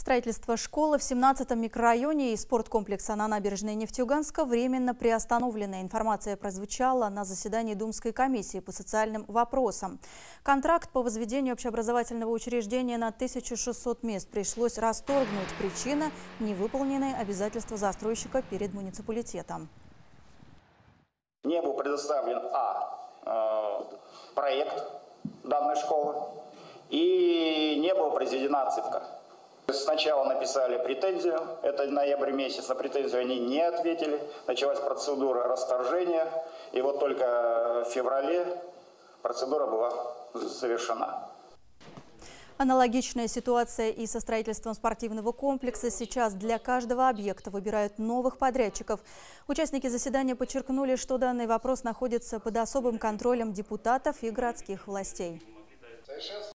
Строительство школы в 17-м микрорайоне и спорткомплекса на набережной Нефтеюганска временно приостановлено. Информация прозвучала на заседании Думской комиссии по социальным вопросам. Контракт по возведению общеобразовательного учреждения на 1600 мест пришлось расторгнуть. Причина – невыполненные обязательства застройщика перед муниципалитетом. Не был предоставлен проект данной школы и не была произведена отсыпка. Сначала написали претензию, это ноябрь месяц, на претензию они не ответили. Началась процедура расторжения, и вот только в феврале процедура была завершена. Аналогичная ситуация и со строительством спортивного комплекса. Сейчас для каждого объекта выбирают новых подрядчиков. Участники заседания подчеркнули, что данный вопрос находится под особым контролем депутатов и городских властей.